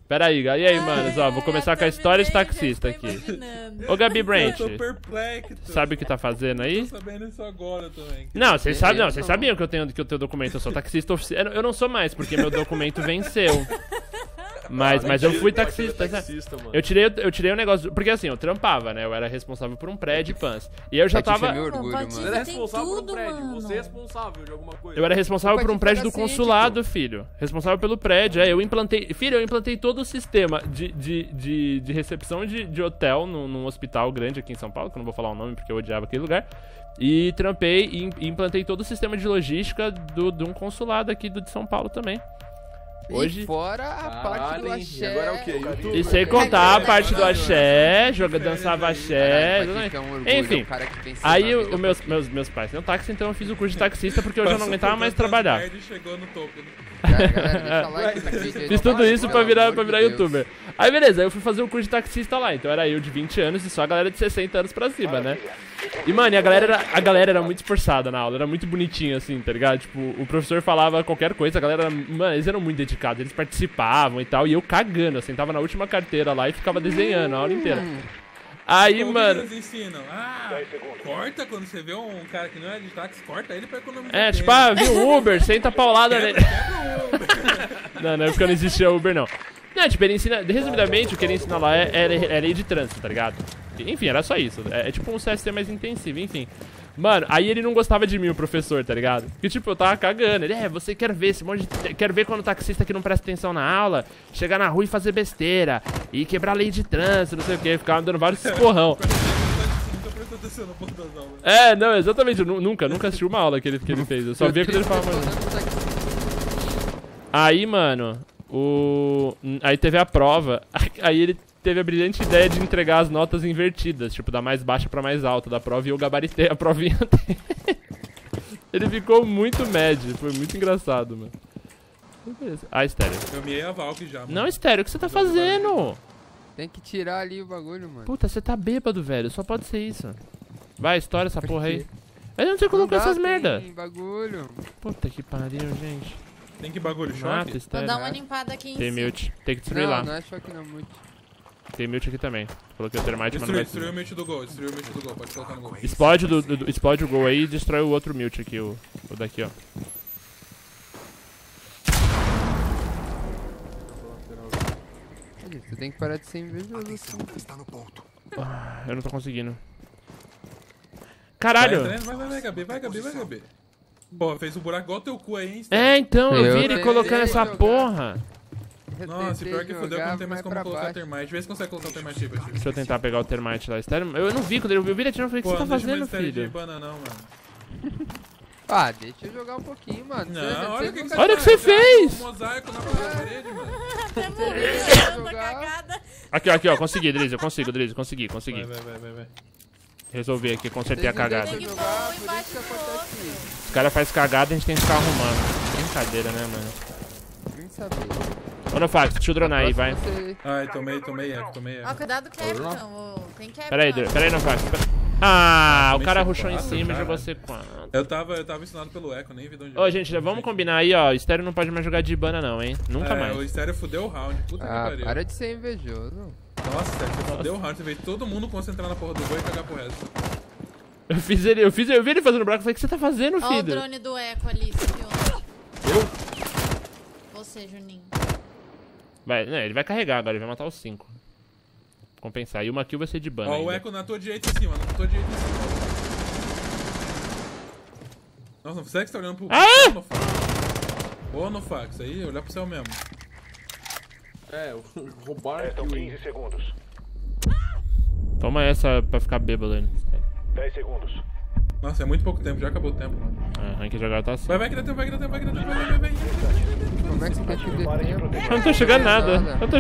Pera aí, e aí, manos, ó, vou começar com a história de taxista aqui. Ô, Gabi Brent, Eu tô perplexo. sabe o que tá fazendo aí? Tô sabendo isso agora também. Não, vocês sabiam que eu tenho documento, eu sou taxista oficial. Eu não sou mais, porque meu documento venceu. Mas eu fui taxista, né? Eu tirei o negócio, porque assim, eu trampava, né? Eu era responsável por um prédio e pans. E eu já tava... Meu orgulho, mano. Você é responsável por um prédio, você é responsável de alguma coisa. Eu era responsável por um prédio do Cacete, consulado, filho. Responsável pelo prédio, eu implantei... Filho, eu implantei todo o sistema de recepção de hotel num hospital grande aqui em São Paulo, que eu não vou falar o nome porque eu odiava aquele lugar. E trampei e implantei todo o sistema de logística de um consulado aqui de São Paulo também. Hoje... E fora a parte do axé. E agora é o quê? YouTube? E sem contar a parte do axé, dançava axé. Enfim, aí os meus pais têm um táxi, então eu fiz o curso de taxista porque eu já não aguentava mais trabalhar. Chegou no topo, né? Fiz tudo isso pra virar youtuber. Aí beleza, aí eu fui fazer o curso de taxista lá. Então era eu de 20 anos e só a galera de 60 anos pra cima, né? E mano, a galera era muito esforçada na aula, era muito bonitinha assim, tá ligado? Tipo, o professor falava qualquer coisa, a galera, mano, eles eram muito dedicados, eles participavam e tal. E eu cagando, assim, tava na última carteira lá e ficava desenhando a aula inteira. Aí, mano... Eles ensinam, corta quando você vê um cara que não é de táxi, corta ele pra economizar. É, tipo, viu o Uber, senta a paulada nele. Não é porque não existia Uber, não. Não, tipo, ele ensina... Resumidamente, o que ele ensina lá é lei de trânsito, tá ligado? Enfim, era só isso. É tipo um CST mais intensivo, enfim. Mano, aí ele não gostava de mim, o professor, tá ligado? Porque, tipo, eu tava cagando. Ele, você quer ver esse monte de... Quer ver quando o taxista que não presta atenção na aula chegar na rua e fazer besteira e quebrar a lei de trânsito, não sei o que. Ficava me dando vários esporrão. É, não, exatamente. Eu nunca assisti uma aula que ele fez. Eu só via quando ele falava. Aí, mano, aí teve a prova. Aí ele teve a brilhante ideia de entregar as notas invertidas, tipo, da mais baixa pra mais alta da prova, e eu gabaritei a provinha dele. Ele ficou muito médio, foi muito engraçado, mano. Estéreo. Eu miei a Valk já, mano. Não, Estéreo, o que você tá fazendo? Tem que tirar ali o bagulho, mano. Puta, você tá bêbado, velho, só pode ser isso. Vai, estoura essa porra aí. Eu não sei colocar essas merda. Bagulho. Puta que pariu, gente. Tem que bagulho, Mata, choque? Estéreo. Vou dar uma limpada aqui em Tem cima. mute, tem que destruir lá. Não é choque não, muito. Tem mute aqui também. Coloquei o termite, mas não vai Destruiu o mute do gol, pode colocar no gol. Explode o gol aí e destrói o outro mute aqui, o daqui, ó. Você tem que parar de ser invejoso. Eu não tô conseguindo. Caralho! Vai, Gabi. Pô, fez um buraco igual teu cu aí, hein? É, então, eu vi ele tentei colocando essa jogar. porra. Nossa, pior que fodeu que não tem mais como colocar termite. Vê se consegue colocar o termite aí, Pati. Deixa eu tentar pegar o termite lá. Estéreo, eu não vi quando eu vi ele atirando, eu falei, o que você tá fazendo, filho? Não, mano. Ah, deixa eu jogar um pouquinho, mano. Não, olha o que Olha o que você fez! Um mosaico na parede, mano. Aqui, ó, consegui, Drizzy, eu consigo, consegui. Vai. Resolvi aqui, consertei a cagada. Jogar, por isso que acontece isso. Os caras fazem cagada e a gente tem que ficar arrumando. Brincadeira, né, mano? Nem saber. Ô, Nofax, deixa eu dronar aí, vai. Ai, tomei F. Ó, cuidado do Capitão. Tem Capitão. Pera aí, Nofax. Ah, o cara rushou em cima e jogou C4. Eu tava ensinado pelo Echo, nem vi de onde. Ô, gente, vamos combinar aí, ó. Estéreo não pode mais jogar de Ibana, não, hein? Nunca mais. O Estéreo fudeu o round. Puta que pariu. Para de ser invejoso. Nossa, você fudeu o round. Você fez todo mundo concentrar na porra do gol e cagar pro resto. Eu vi ele fazendo buraco. Eu falei, o que você tá fazendo, Ó o filho? drone do Echo ali, você viu? Eu? Você, Juninho. Vai, né, ele vai carregar agora, ele vai matar os 5. Compensar. E uma kill vai ser de Ibana. Ó, o Echo na tua direita em cima, Nossa, não consegue que você tá olhando pro céu, Nofax? Boa, Nofax, aí, olhar pro céu mesmo. Roubar Restam 15 segundos. Toma essa pra ficar bêbado aí. 10 segundos. Nossa, é muito pouco tempo, já acabou o tempo, mano. Rank de jogar tá assim. Vai que dá tempo, vai. Como é que você quer que dê tempo? Eu não tô chegando nada.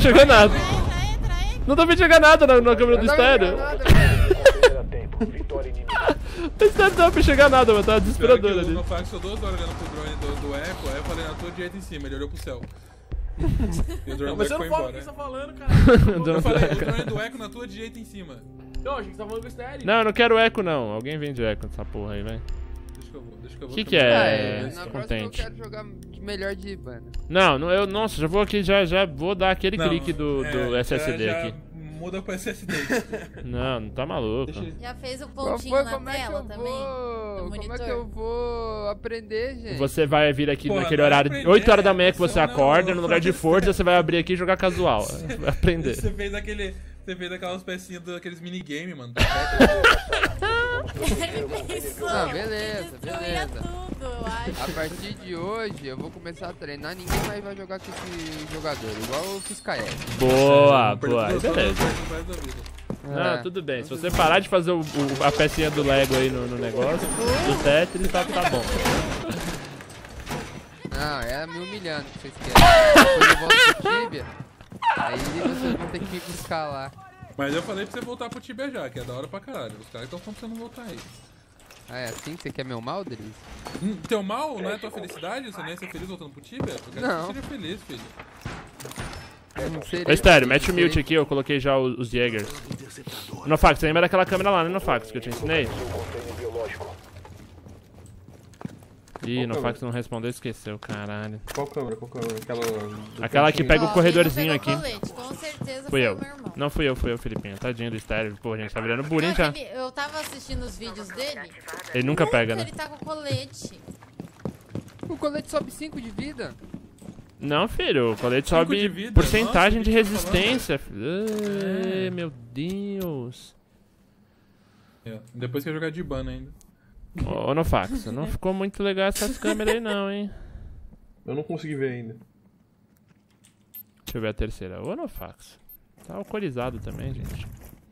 Não tô vendo chegar nada na câmera do Estéreo. Terá tempo. Vitória inimiga. O Estéreo não dá pra chegar nada, mano. Tava desesperador O ali. Nofax ficou 2 horas olhando pro drone do Echo, aí eu falei na tua direita em cima, ele olhou pro céu. E o drone do Mas Echo você foi não fala o que embora. você tá falando, cara. Eu falei, o drone do Echo na tua direita em cima. Não, achei que você tá falando com o Estéreo. Não, eu não quero eco, não. Alguém vende eco nessa porra aí, vai. Deixa que eu vou. Que é Na próxima eu contente? quero jogar de muito melhor de Ibana. Não, eu, nossa, já vou aqui, já vou dar aquele Não, clique do SSD já aqui. Muda pro SSD. Não tá maluco. Já fez o Qual pontinho foi? na Como é que tela eu também? vou? Do Como é monitor? que eu vou aprender, gente? Você vai vir aqui Pô, naquele não é horário, aprender, 8 horas da manhã que você você não- acorda, no lugar de Forza, você vai abrir aqui e jogar casual. Vai aprender. Você fez aquelas pecinhas daqueles minigame, mano. Ele pensou. Não, beleza, que destruía beleza. tudo, eu acho. A partir de hoje, eu vou começar a treinar. Ninguém mais vai jogar com esse jogador, igual eu fiz com a Ed. Boa, boa, aí Perdeu beleza. da vida. Não, tudo bem. Se você parar de fazer a pecinha do Lego aí no negócio, do Tetris, tá bom. Não, é me humilhando que vocês querem. Depois eu volto pro Tibia, aí vocês vão ter que me buscar lá. Mas eu falei pra você voltar pro Tibia já, que é da hora pra caralho. Os caras estão falando pra você não voltar aí. Ah, é assim que você quer meu mal, Dries? Teu mal não é tua felicidade? Você não ia ser feliz voltando pro Tibia? Eu quero Não. que você seja feliz, filho. Não seria. Ô, Estéreo, mete o mute aqui, eu coloquei já os Jaegers. Nofax, você lembra daquela câmera lá, né, Nofax, que eu te ensinei? O container biológico. Ih, Nofax não respondeu, esqueceu, caralho. Qual câmera? Aquela... Aquela que pega o Ó, corredorzinho quem aqui. não pegou colete, com certeza Fui foi eu. o meu irmão. Não fui eu, Filipinho. Tadinho do Estéreo. Pô, gente, tá virando bullying já. Eu tava assistindo os vídeos dele. Ele nunca pega, né? Ele tá com colete. O colete sobe 5 de vida. Não, filho, o colete Cinco sobe de vida, porcentagem nossa, de o que você tá resistência. Ai, meu Deus. É, depois que eu jogar de Ibana ainda. Ô, Nofax, não ficou muito legal essas câmeras aí não, hein? Eu não consegui ver ainda. Deixa eu ver a terceira. Ô, Nofax. Tá alcoolizado também, gente.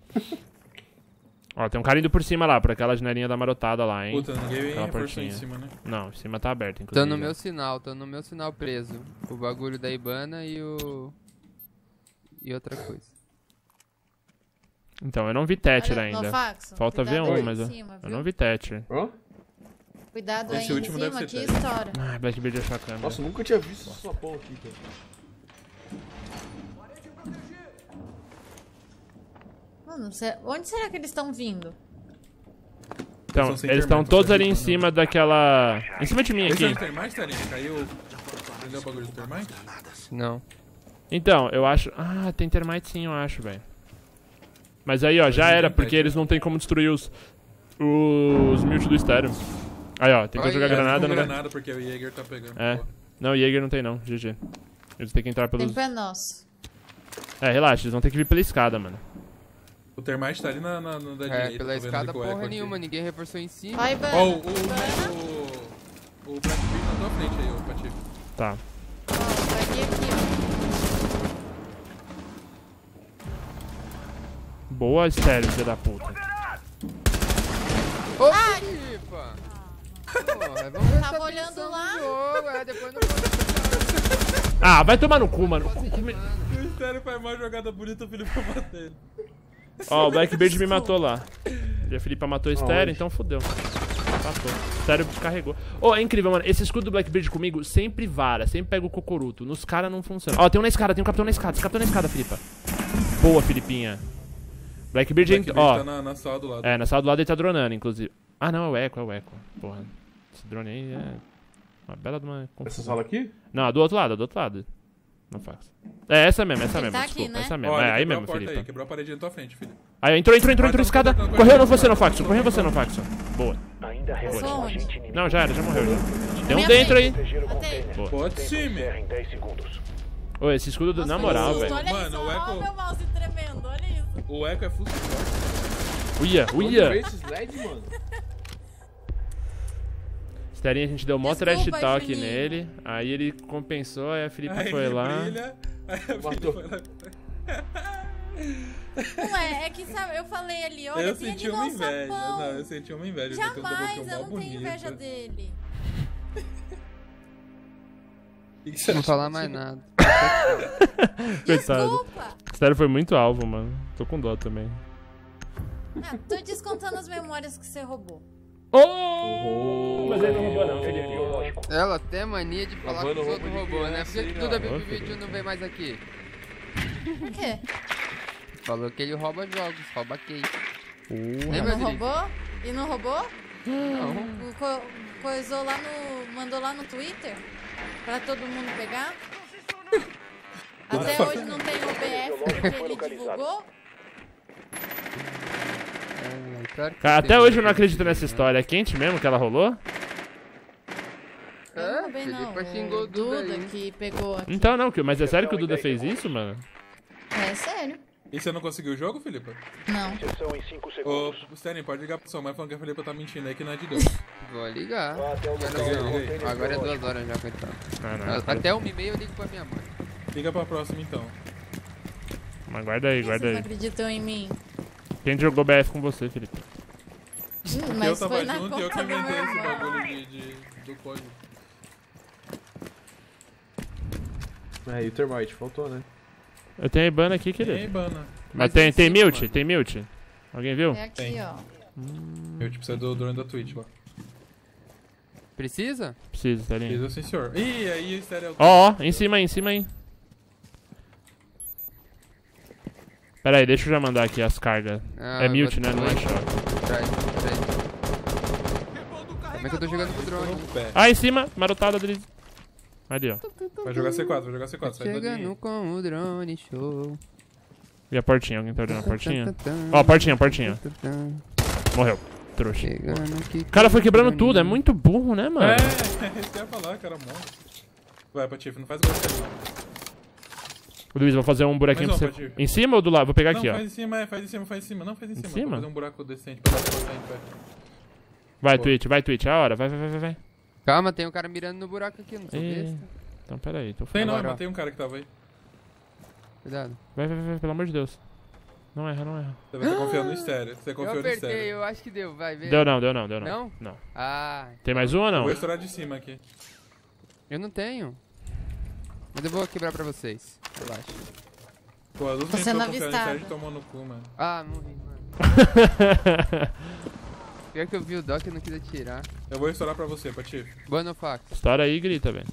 Ó, tem um cara indo por cima lá, por aquela janelinha da marotada lá, hein? Puta, ninguém Aquela reforçou portinha. em cima, né? Não, em cima tá aberto, Tô inclusive. no meu sinal preso. O bagulho da Ibana e o... E outra coisa. Então, eu não vi Thatcher Olha, ainda. Nofax, Falta cuidado V1, aí mas em eu cima, não viu? vi Thatcher. Hã? Cuidado aí Esse em último deve cima, ser que Thatcher. estoura. Ah, Blackbeard achou a câmera. Nossa, eu nunca tinha visto essa porra aqui, cara. Mano, onde será que eles estão vindo? Então, Eles são sem eles estão termite, todos só ali em acredito, cima daquela... Em cima de mim Esse é aqui. o termite, Tarinha? Caiu. Prendeu o bagulho do termite? Não. Então, eu acho... Ah, tem termite sim, eu acho, velho. Mas aí, ó, já Mas era, não tem porque patch, eles não tem como destruir os mute do estéreo. Aí, ó, tentou Olha, jogar é, granada, com não vai... granada porque o Jaeger tá pegando. É. Pô. Não, o Jaeger não tem não, GG. Eles têm que entrar pelos... Tempo é nosso. É, relaxa, eles vão ter que vir pela escada, mano. O termite tá ali na da direita. É, tô pela vendo escada ali com o eco porra aqui. nenhuma, ninguém reforçou em cima. Vai, Ibana. Ó, o Black Beard na tua frente aí, ô Patife. Tá. Ó, vai vir aqui, Boa estéreo, filho da puta. Ô, Filipa! Porra, vamos prestar Tava olhando atenção lá? no jogo, depois não vou... Ah, vai tomar no cu, mano. O Estéreo faz mais jogada bonita, o Felipe vai bater ele. Ó, o Blackbeard me matou lá. E a Filipa matou o estéreo, então fodeu. Passou. O estéreo descarregou. Ô, é incrível, mano. Esse escudo do Blackbeard comigo sempre vara, sempre pega o cocoruto. Nos caras não funciona. Ó, tem um na escada, tem um capitão na escada. Esse capitão na escada, Filipa. Boa, Filipinha. Blackbeard, ó. Tá na sala do lado. É, na sala do lado ele tá dronando, inclusive. Ah, não, é o Echo. Porra. Esse drone aí é uma bela de uma Essa confusão. sala aqui? Não, do outro lado. Não faz. É, essa mesmo, Ele tá aqui, desculpa. né? Essa mesmo. Ó, É, ele aí quebrou mesmo, a porta Filipe. aí, quebrou a parede na tua frente, filho. Aí, entrou, escada. Correu você, não Faxo. Correu você, não Faxo. Boa. Ainda resta um onde? agente inimigo. Não, já era, já morreu. Já. Tem um Minha dentro aí. Proteger o Matei. container. Boa. Pode Tempo sim, de encerra meu. em 10 segundos. Ô, esse escudo, na Nossa, moral, que susto, velho. Olha Mano, isso, o ó, Echo- meu mouse tremendo, olha isso. O Echo é full support. Uia. Onde veio esses LED, mano? Sterinha, a gente deu mó Desculpa, trash talk Juninho. nele. Aí ele compensou, aí a Felipe Aí foi ele lá. brilha, aí a Felipe Matou. foi lá. Não é que sabe, eu falei ali, olha, Eu tem senti ali uma no inveja. sapão. Não, eu senti uma inveja. Ele tem um double Jamais, kill eu mó não tenho bonito. inveja dele. O que que você Não acha falar disso? mais nada. Coitado. Desculpa. Stero foi muito alvo, mano. Tô com dó também. Ah, tô descontando as memórias que você roubou. Oh! Mas ele não roubou não, Felipe. Biológico. Ela tem mania de falar que Lavando os roupa outros de roubou, né? criança Por que aí, que ó. toda Ô, vídeo não vem mais aqui? Por quê? Falou que ele rouba jogos, rouba case. Porra. Lembra, Não Dri? roubou? E não roubou? Não. Coisou lá no... Mandou lá no Twitter? Pra todo mundo pegar? Até hoje não tem OBS porque ele divulgou? Claro que Cara, tem. até hoje eu não acredito nessa história. É quente mesmo que ela rolou? Eu não roubei, não. Felipe xingou O o Duda Duda aí. que pegou aqui. Então não, mas é sério que o Duda fez isso, mano? É sério? E você não conseguiu o jogo, Felipe? Não. Inserção em 5 Ô, segundos. Sterling, pode ligar pro sua mãe falando que a Felipe tá mentindo aí que não é de Deus. Vou ligar. Vá até o Agora local do não. container Agora é biológico. 2 horas já, coitado. Ah, não. Até 1h30 eu ligo pra minha mãe. Liga pra próxima então. Mas guarda aí, Por que guarda vocês não aí. acreditam em mim? Quem jogou BF com você, Felipe? Eu Mas tava foi na junto e eu que conta do inventei esse meu irmão. bagulho do código. É, e o Termite, faltou, né? Eu tenho a Ibana aqui, Ei, querido. Bana. Mas Mas tem em cima, mute? mano. Tem mute? Alguém viu? É aqui, Tem. ó. Eu te preciso do drone da Twitch lá. Precisa? Preciso, tá ali. Preciso sim, senhor. Ih, aí o Sterling... Ó, em cima aí, em cima aí. Pera aí, deixa eu já mandar aqui as cargas. Ah, É mute, né? vou- Não é vou- choque. Peraí. Como é que eu tô jogando com o drone? No pé. Ah, em cima, marotada deles. Ali, ó. Vai jogar C4, vai jogar C4. Sai da Chegando linha. com o drone, show. E a portinha? Alguém tá olhando a portinha? Ó, portinha, portinha. Morreu. Trouxa. Chegando aqui. O cara foi quebrando tudo, é muito burro, né, mano? É, isso que eu ia falar, cara, monstro. Vai, Patife, não faz gol de mim. Luiz, vou fazer um buraquinho Mais pra um, você. Patife. Em cima ou do lado? Vou pegar Não, aqui, ó. faz em cima, faz em cima, faz em cima. Não, faz em cima. cima? Pra fazer um buraco decente pra dar pra passar em pé. Vai, Pô. Twitch, é a hora. Vai. Calma, tem um cara mirando no buraco aqui, não sou Ih, besta. Então, pera aí, tô Tem falando. não, eu Agora, ó. matei um cara que tava aí. Cuidado. Vai, pelo amor de Deus. Não erra. Você vai estar confiando no estéreo. Você Eu confiou no apertei, estéreo. eu acho que deu, vai ver. Deu não. Não? Não. Ah, Tem mais um ou Eu não? vou estourar de cima aqui. eu não tenho. Mas eu vou quebrar pra vocês. Relaxa. Pô, as duas Tô vezes que sendo eu confiei no avistada. estéreo tomou no cu, mano. Ah, morri, mano. Pior que eu vi o Doc e não quis atirar. Eu vou estourar pra você, Patife. Boa no faca. Estoura aí e grita, velho.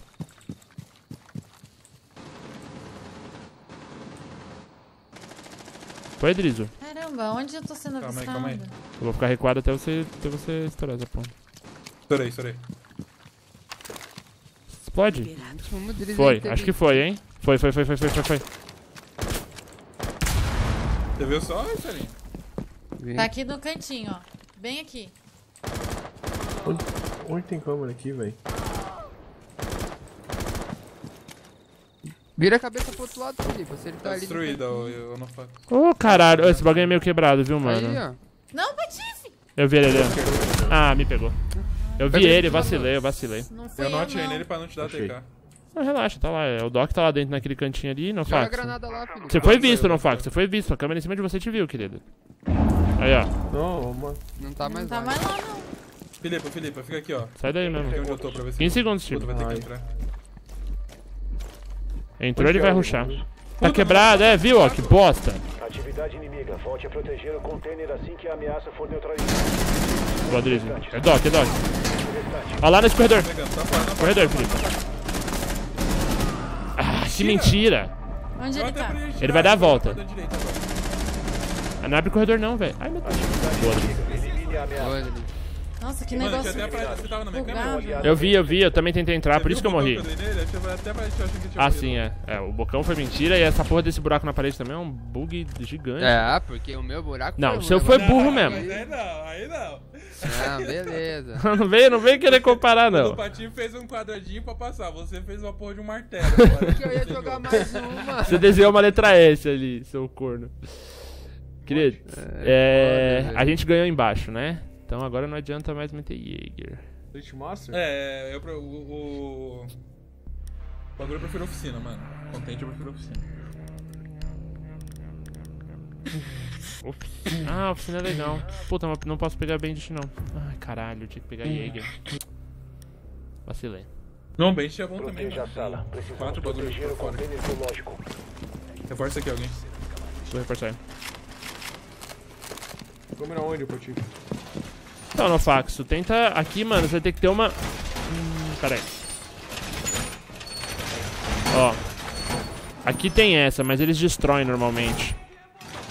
Foi, Drizo. Caramba, onde eu tô sendo Calma aí, avistada? calma aí. Eu vou ficar recuado até você estourar essa porra. Estourei. Explode? Vamos deles Foi, aí, teve- acho que foi, hein? Foi. Você viu só, Sterling? Vem. Tá aqui no cantinho, ó. Bem aqui. Onde tem câmera aqui, velho? Vira a cabeça pro outro lado, Felipe. Se ele tá Tá ali. destruída, eu não faço. Ô, caralho. Esse bagulho é meio quebrado, viu, Aí, mano? ó. Não, Patife! Eu vi ele ali, ó. Ah, me pegou. Eu vi Pega ele, ele, vacilei. Não foi Eu não atirei não. nele pra não te dar Achei. TK. Não, relaxa, tá lá. O Doc tá lá dentro naquele cantinho ali, não Joga a fax. granada lá, Felipe. Você foi Não, visto, eu- não fax. Você foi visto. A câmera em cima de você te viu, querido. Aí, ó. Não, mano. Não tá mais Não tá lá. mais lá, não. Felipe, fica aqui, ó. Sai daí mesmo. Aqui onde eu tô pra ver se... 15 segundos, Puta, tio. vai ter Ai. que entrar. Entrou, ele vai rushar. Tá Puta, quebrado, é, viu, ó, que bosta. Atividade inimiga. Volte a proteger o container assim que a ameaça for neutralizada. Boa, Drizo. É Doc. Ó lá nesse corredor. Pegando, tá fora, tá fora. Corredor, Felipe. Ah, que mentira. Onde ele tá? Ele vai dar a volta. Da direita agora. Ah, não abre corredor não, velho. Ai, meu Deus. Elimine a ameaça. Boa, Felipe. Nossa, que Mano, negócio tinha até pra... Você tava na minha câmera? bugado. Eu vi. Eu também tentei entrar, por isso que eu morri. Até pra gente achar que tinha Ah, morrido. sim, é. É, o bocão foi mentira e essa porra desse buraco na parede também é um bug gigante. É, porque o meu buraco Não, foi o seu ruim, foi agora- burro Mas mesmo. aí não. Ah, beleza. Não veio querer comparar, O não. Patinho fez um quadradinho pra passar, você fez uma porra de um martelo. Porque eu ia jogar mais uma. Você desenhou uma letra S ali, seu corno. Querido, pode, a gente ganhou embaixo, né? Então agora não adianta mais meter Jaeger. Street Master? É, o bagulho eu prefiro oficina, mano. Contente eu prefiro oficina. Ah, a oficina é legal. Puta, mas não posso pegar Bandit não. Ai, caralho, eu tinha que pegar Jaeger. Vacilei. Não, bem, é bom também, Proteja a mano. sala. Tem Precisamos 4 bagulhos proteger por o fora. container biológico. Reforça aqui alguém. Vou reforçar. Câmera onde, Patife? Então, no faxo, tenta aqui, mano, você vai ter que ter uma... pera aí. Ó. Aqui tem essa, mas eles destroem normalmente.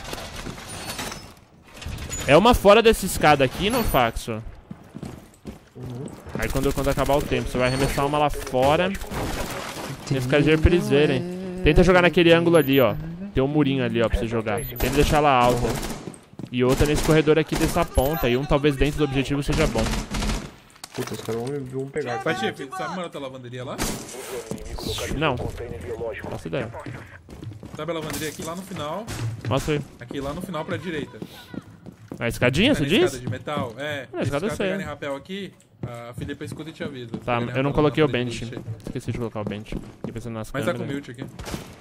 É uma fora dessa escada aqui, no faxo. Aí quando acabar o tempo, você vai arremessar uma lá fora. Tem que ficar ligeiro pra eles verem. Tenta jogar naquele ângulo ali, ó. Tem um murinho ali, ó, pra você jogar. Tenta deixar ela alta. E outra nesse corredor aqui dessa ponta. E um talvez dentro do objetivo seja bom. Puta, os caras vão pegar. Patife, sabe onde tá a lavanderia lá? Não. Faço ideia. Sabe a lavanderia aqui lá no final? Mostra aí. Aqui lá no final pra direita. A escadinha, Tá você na diz? escada de metal? É. A escada eu Se sei. pegarem rapel aqui, a Filipa escuta e te avisa. Se Tá, pegarem eu não rapel coloquei o na bench. frente, Esqueci de colocar o bench. Fiquei pensando nas Mas tá câmeras. com mute aqui.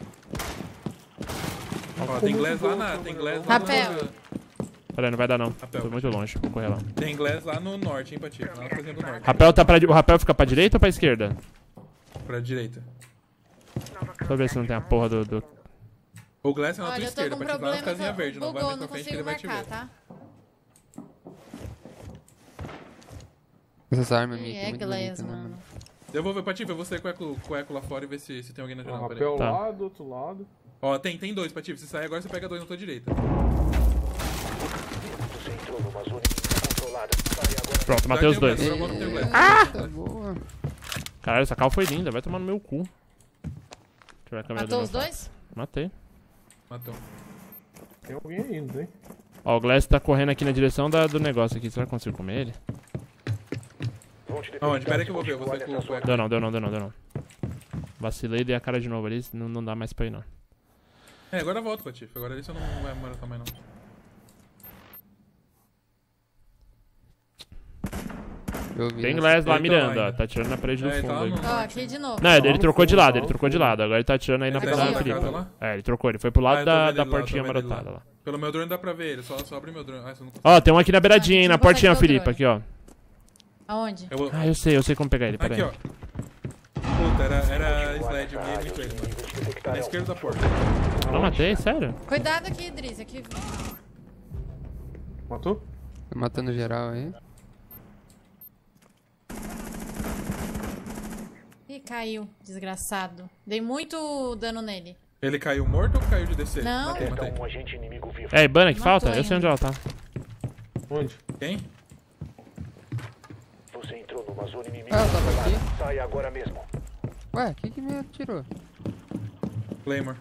Ó, tem glass lá na... Tem glass lá Rapel. no... Peraí, não vai dar não. Rapel. Tô muito longe, vou correr lá. Tem glass lá no norte, hein, Patife? Lá na cozinha do norte. Rapel tá o rapel fica pra direita ou pra esquerda? Pra direita. Deixa eu ver se não tem a porra do... O glass é na tua Olha, eu tô esquerda, com Patife, lá na problema casinha verde. Não vai bugou, mais não pra frente que consigo ele vai te marcar, ver. tá? Essas armas E minhas é aqui muito glass, bonitas, né, mano. mano? Eu vou ver, Patife, eu vou sair com o eco lá fora e ver se tem alguém na Um janela. Peraí. rapel Tá. lá, do outro lado. Ó, tem dois, Patife. Se sair agora, você pega dois na tua direita. Você entrou numa zona controlada. Sai agora. Pronto, matei os dois. Agora tem o glass. Tá boa. Caralho, essa cal foi linda, vai tomar no meu cu. Deixa eu ver a câmera Matou do os meu dois? Matei. Matou. Tem alguém aí, não tem? Ó, o Glass tá correndo aqui na direção do negócio aqui. Será que eu consigo comer ele? Vão te Aonde? detectar Pera aí se que eu vou ver. Eu vou sair continuar com nessa o eco. Deu não. Vacilei e dei a cara de novo ali. Não dá mais pra ir, não. É, agora eu volto, Patife. Agora ali você não vai morar também, não. Eu vi Tem essa- Glass lá Ele tá mirando, lá ó. ainda. Tá atirando na parede do É, ele tá fundo lá aí. no... Ó, aqui de novo. Não, ele no trocou de fundo, lado, lá ele no trocou de fundo. lado. Agora ele tá atirando aí na Ele frente tá da lá na casa Filipa. lá? É, ele trocou. Ele foi pro Ah, lado eu tô vendo da ele lá, portinha tô vendo ele marotada lá. lá. Pelo meu drone dá pra ver ele. Só abre meu drone. Ah, você não consegue. Ó, tem um aqui na beiradinha, hein, Ah, na não consegue portinha, ver o Filipa, drone. aqui, ó. Aonde? Eu vou... Ah, eu sei como pegar ele, pera Aqui, aí. ó. Puta, era slide minha e ele. Na esquerda da porta. Não matei, sério? Cuidado aqui, Idris. Aqui. Matou? Tá matando geral aí. Ih, caiu. Desgraçado. Dei muito dano nele. Ele caiu morto ou caiu de descer? Não. Matei, Detectar matei. um agente inimigo vivo. É, Ibana que Matou falta? Eu sei onde ainda. ela tá. Onde? Quem? Você entrou numa zona inimiga Ah, ela tava controlada. aqui. Sai agora mesmo. Ué, que me atirou? Claymore.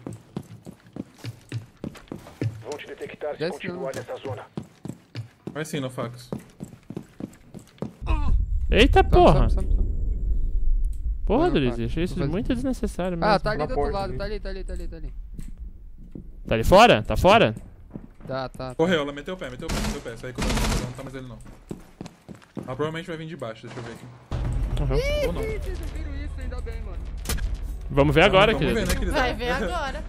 Vão te detectar se Desce continuar não. nessa zona. Vai sim, no fax. Eita porra! Sobe. Porra, Não, Deliz, vai. achei isso Vou fazer- muito desnecessário mesmo. Ah, tá ali Na do outro porta, lado. ali. Tá ali. Tá ali fora? Tá fora? Tá. Correu, ela meteu o pé. Sai com o não tá mais ele não. Ela provavelmente vai vir de baixo, deixa eu ver aqui. Morreu. Ou não. Vocês viram isso, ainda bem, mano. Vamos ver agora, Vamos ver, querido. né, querido? Vai ver agora.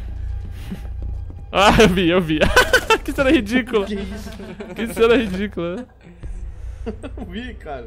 Ah, eu vi. Que cena ridícula. Que cena ridícula. Não vi, cara.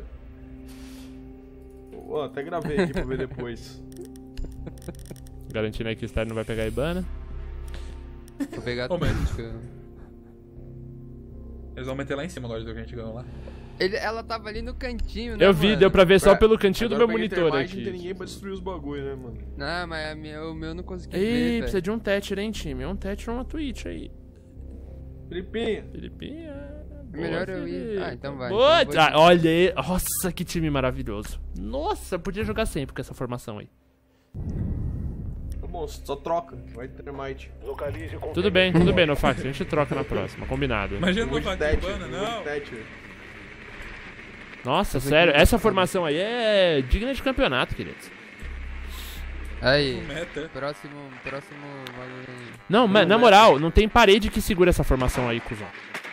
Ó, até gravei aqui pra ver depois. Garantindo aí que o Star não vai pegar a Ibana. Vou pegar Ô, tudo. mas- que eu- Eles vão meter lá em cima agora do que a gente ganhou lá. Ela tava ali no cantinho, né, Eu vi, mano? deu pra ver só pelo cantinho do Agora meu eu peguei monitor termite, Não tem aqui. ninguém pra destruir os bagulho, né, mano? Não, mas o meu não consegui Ei, ver, precisa velho. de um Thatcher, hein, time? Um Thatcher ou uma Twitch aí. Filipinha. Filipinha. É melhor eu ir. Ah, então vai. Boa. Então eu vou- Olha aí. Nossa, que time maravilhoso. Nossa, eu podia jogar sempre com essa formação aí. Tá bom, só troca. Vai termite. Localize o Tudo bem, no fax. A gente troca na próxima, combinado. Imagina no Wood fax Thatcher, urbana, não. Wood Thatcher. Nossa, sério, essa formação aí é digna de campeonato, queridos. Aí, Meta. próximo bagulho aí. Não, mas na moral, não tem parede que segura essa formação aí, cuzão.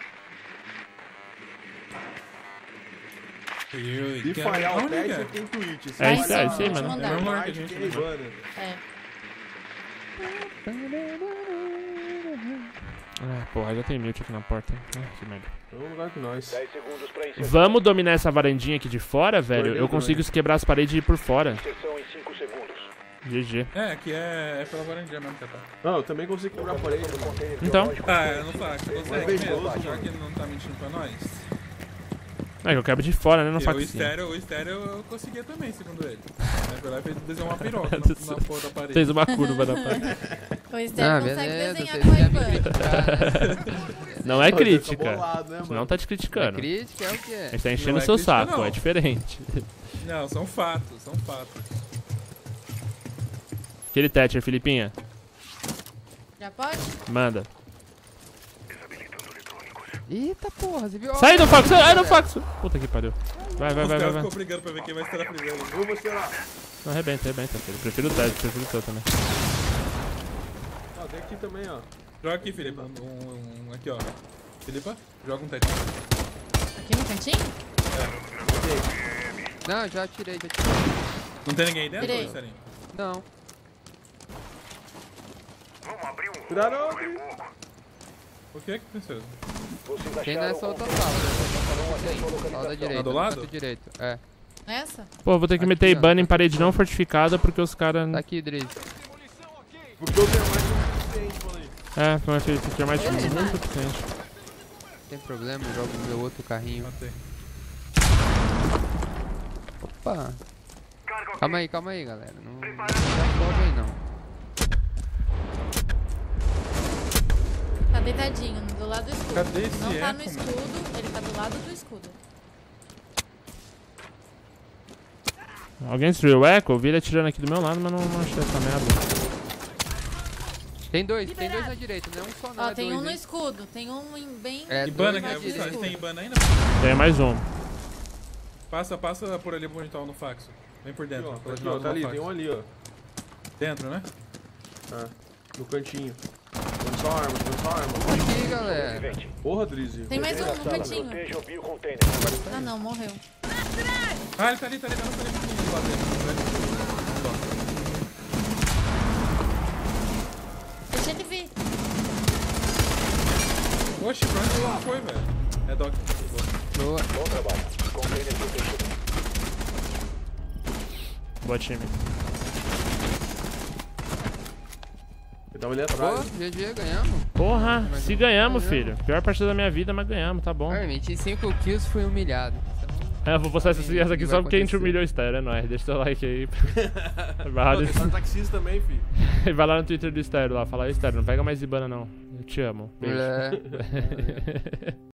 Se falhar o Aonde que Thatcher, tem Twitch. Se É falhar isso aí, o sim, mano. Último andar. É uma- Termite, tem Ivana. É. Ah, porra, já tem mute aqui na porta. Ah, que merda. É um lugar que nós. 10 segundos pra inserção. Vamos dominar essa varandinha aqui de fora, velho? Doido, Eu consigo quebrar as paredes e ir por fora. Inserção em 5 segundos. GG. É, aqui é pela varandinha mesmo que tá. Não, eu também consigo quebrar a parede. Container Então. biológico. Ah, eu não faço. Consegue bem mesmo, boa, já mano. que ele não tá mentindo pra nós. É que eu quebro de fora, né? Não E o faço estéreo eu conseguia também, segundo ele. Aí foi lá e fez desenhar uma piroca na porra da parede. Fez uma curva na parede. O Esther consegue beleza, desenhar vocês com a querem me Ivan. criticar, né? Não é Pô, crítica. tá bolado, né, mano? Não tá te criticando. Crítica é o quê? A gente tá enchendo Não o é seu crítica, saco, não. é diferente. Não, são fatos, são fatos. Aquele Thatcher, Filipinha. Já pode? Manda. Eita porra, você viu? Sai do Fox! Sai do Fox! Puta que pariu. Vai, Os caras vai. ficam brigando pra ver quem vai estourar primeiro. Eu vou estourar. Não, arrebenta, filho. Prefiro o Thatcher, prefiro o seu também. Ó, tem aqui também, ó. Joga aqui, Felipe. Aqui, ó. Felipe, joga um tetinho. Aqui no cantinho? Não, já tirei. Não tem ninguém aí dentro, Tirei. Serinho? Não. Cuidado! O que é que princesa? Vocês Tem acharam nessa o outra compromisso. sala, sala da direita. do no lado? canto direito. É. Nessa? Pô, vou ter que Aqui, meter ó. Ibana em parede não fortificada porque os caras. Tá aqui, Driz. Porque eu tenho mais que o suficiente, mano aí. É, foi uma feature mais muito suficiente. Não tem problema, eu jogo no meu outro carrinho. Matei. Opa. Calma aí, galera. Não sobe aí, não. Tá deitadinho, do lado do escudo. Cadê esse Não tá no eco, escudo, ele tá do lado do escudo. Alguém destruiu o Echo? Eu vi ele atirando aqui do meu lado, mas não achei essa merda. Tem dois na direita, não é um só não. Ó, é tem dois, um no hein? escudo, tem um bem... É, Ibana, dois na vocês direita. têm Ibana ainda? Tem mais um. Passa por ali pra onde tá o no faxo. Vem por dentro. Aqui, ó, por aqui, onde ó, o tá ali, Nofaxo. tem um ali, ó. Dentro, né? Ah, no cantinho. Põe só arma. Aqui, galera. Porra, Drizzy. Tem mais um no cantinho. Proteja o biocontainer. Ah não, morreu. Ah, ele tá ali, não tá ali lá dentro. Deixa ele vir. Oxe, pra onde ele foi, velho? É Doc. Boa. Bom trabalho. Container protegido. Boa time. Ele tava ali Boa, atrás. GG, ganhamos. Porra, se ganhamos, filho. Pior partida da minha vida, mas ganhamos, tá bom. Realmente, em 5 kills fui humilhado. É, eu vou postar essa aqui só porque a gente humilhou o Ster, é nóis. Deixa seu like aí. Pô, tem só taxista também, fi. Vai lá no Twitter do Ster lá, fala, Ster, não pega mais Ibana não. Eu te amo. Beijo. É.